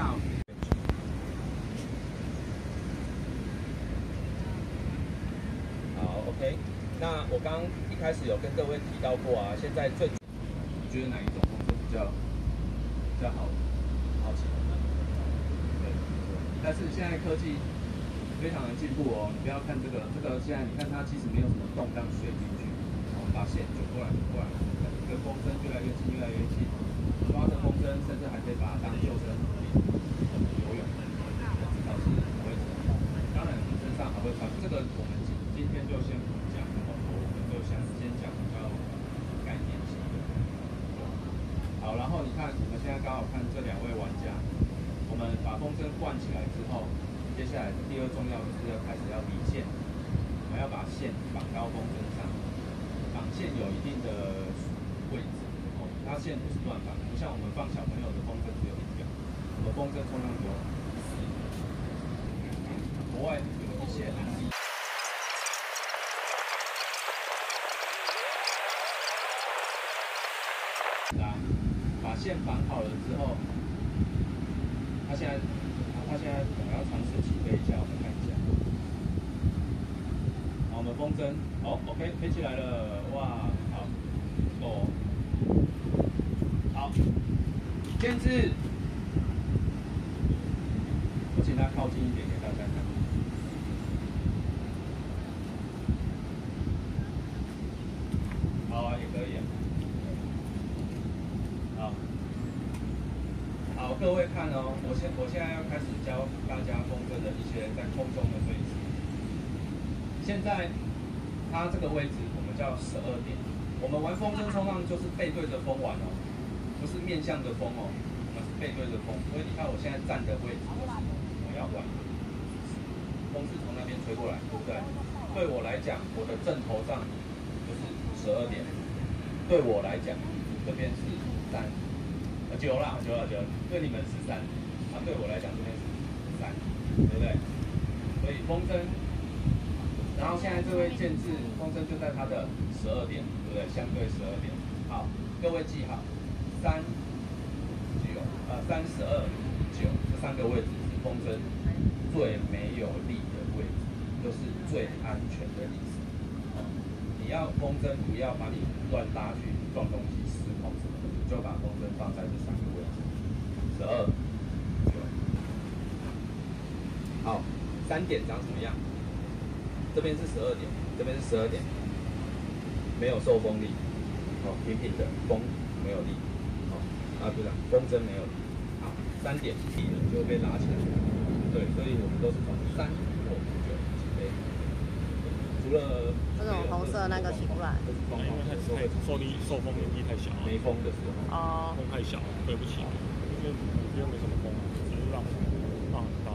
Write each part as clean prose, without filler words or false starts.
下。好 ，OK。那我刚刚一开始有跟各位提到过啊，现在你觉得哪一种风筝比较好骑？对。但是现在科技非常的进步哦，你不要看这个现在你看它其实没有什么洞让水进去，我们把线卷过来，一个风筝越来越近，抓着风筝，甚至还可以把它当救生游泳，至少是不会沉。当然你身上还会穿这个，我们今天就先不讲那么多，我们就先讲比较概念性的。好，然后你看我们现在刚好看这两位玩家，我们把风筝灌起来之后。接下来第二重要就是开始要理线，我们要把线绑到风筝上。绑线有一定的位置哦，它线不是乱绑，不像我们放小朋友的风筝只有1条，我们风筝通常有4。国外有一些案例。把线绑好了之后，它现在可能要尝试起飞一下，我们看一下。好，我们风筝，好 ，OK， 飞起来了，哇，好，哦，好，限制，我请他靠近一点给大家看。好啊，也可以啊。好。好，各位看哦，我现在要开始教大家风筝的一些在空中的位置。现在它这个位置我们叫12点。我们玩风筝冲浪就是背对着风玩哦，不是面向着风哦，我们是背对着风。所以你看我现在站的位置就是我要玩，风是从那边吹过来，对不对？对我来讲，我的正头上就是12点。对我来讲，这边是3。9啦，对你们是3，对我来讲这边是3，对不对？所以风筝，然后现在这位建制风筝就在它的12点，对不对？相对12点。好，各位记好，3、9，3、12、9这3个位置是风筝最没有力的位置，就是最安全的意思。你要风筝不要把你乱拉去撞东西、失控什么的，就把风筝放在这3个位置，12、9。好，3点长什么样？这边是12点，这边是12点，没有受风力，哦，平平的，风没有力，哦，不是，风筝没有力。好，3点力了就会被拉起来，对，所以我们都是从3、5、9起飞。除了这种红色那个起不来， 因为它受风力太小， 没风的时候， 哦， 风太小，飞不起来，因为这边没什么风，只是浪很高。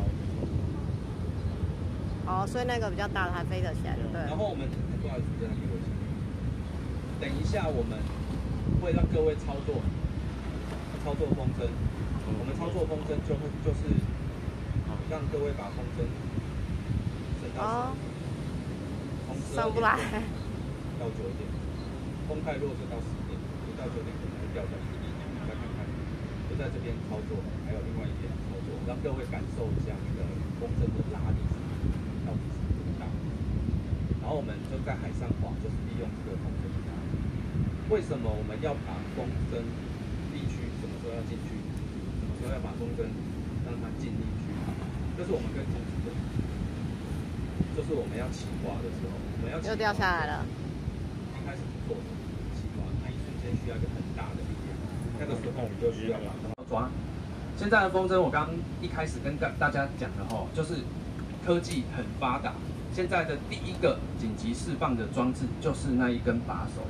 哦，所以那个比较大的还飞得起来，对。 然后我们不好意思，这样离我近。等一下我们会让各位操作风筝，我们操作风筝就是让各位把风筝升到上不来， 到9点，风太弱就到10点，就到9点可能会掉下1点，大家看看，就在这边操作，还有另外一边操作，让各位感受一下那个风筝的拉力到底是多大。然后我们就在海上滑，就是利用这个风筝的拉力。为什么我们要把风筝力区什么时候要进去，什么时候要把风筝让它进力区？这是我们可以控制的。就是我们要起滑的时候，我们要又掉下来了。 一开始不做起滑，那一瞬间需要一个很大的力量，那个时候你就需要把它抓。现在的风筝，我刚一开始跟大家讲的吼，就是科技很发达。现在的第一个紧急释放的装置就是那一根把手。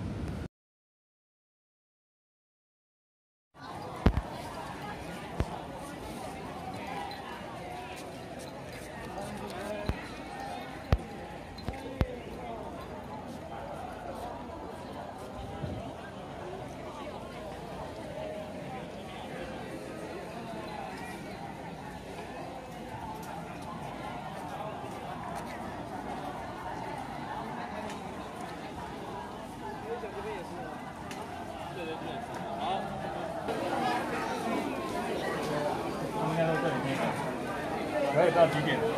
可以到几点？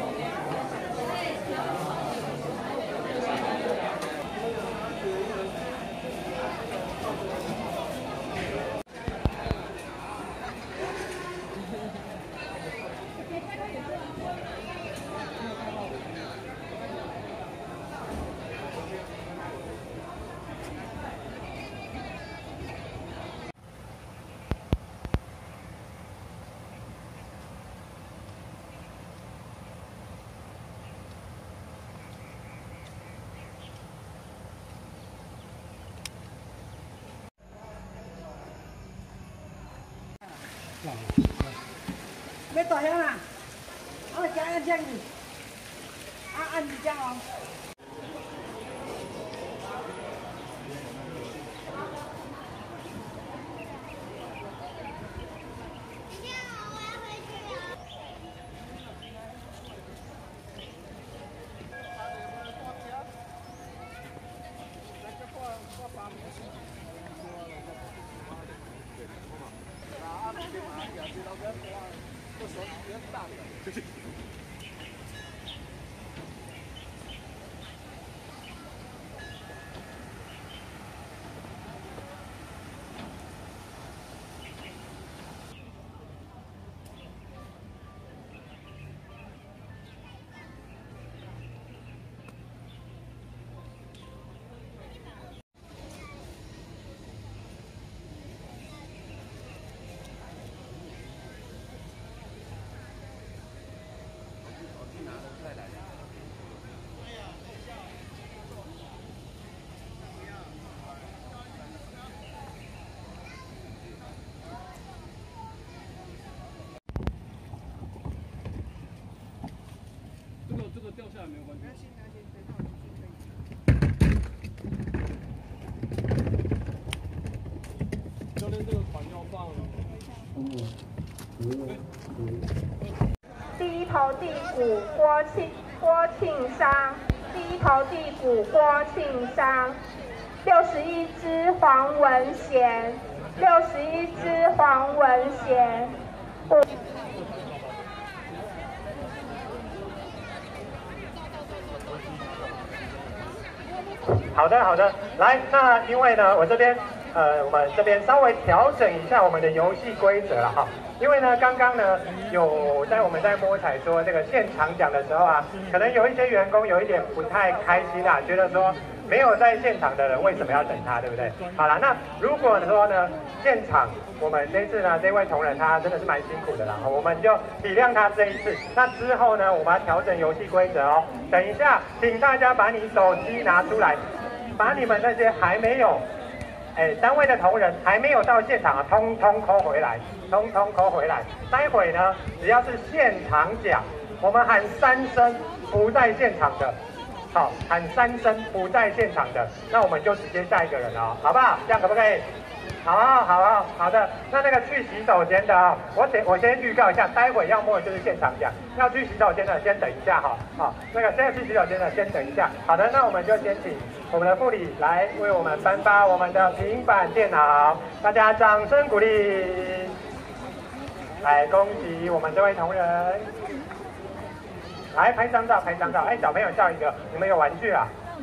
要大香啊！加按这样子，按你这样哦。 这个掉下来没有关系。教练，这个船要放。 第一头地谷郭庆商，第一头地谷郭庆商，61只黄文贤，61只黄文贤。 好的，好的，来，那因为呢，我们这边稍微调整一下我们的游戏规则了哈。因为呢，刚刚呢我们在摸彩说这个现场讲的时候啊，可能有一些员工有一点不太开心啊，觉得说没有在现场的人为什么要等他，对不对？好了，那如果说呢，现场我们这次呢，这位同仁他真的是蛮辛苦的啦，我们就体谅他这一次。那之后呢，我们要调整游戏规则哦。等一下，请大家把你手机拿出来，把你们那些还没有。单位的同仁还没有到现场啊，通通扣回来，通通扣回来。待会呢，只要是现场讲，我们喊3声不在现场的，好，喊3声不在现场的，那我们就直接下一个人了，好不好？这样可不可以？好的。那个去洗手间的啊，我先预告一下，待会要摸的就是现场讲，要去洗手间的先等一下哈。好，现在去洗手间的先等一下。好的，那我们就先请我们的副理来为我们颁发我们的平板电脑，大家掌声鼓励。来，恭喜我们这位同仁。来拍张照。小朋友笑一个，你们有玩具啊？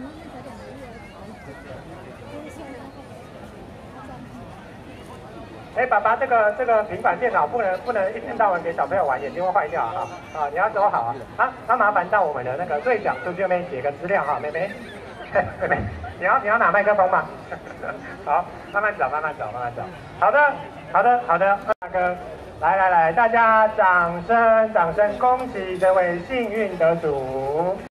爸爸，这个平板电脑不能一天到晚给小朋友玩，眼睛会坏掉啊！你要收好啊！那麻烦到我们的那个队长出去那边写个资料哈，妹妹，你要拿麦克风吗？好，慢慢走。好的，大哥，来，大家掌声，恭喜这位幸运得主。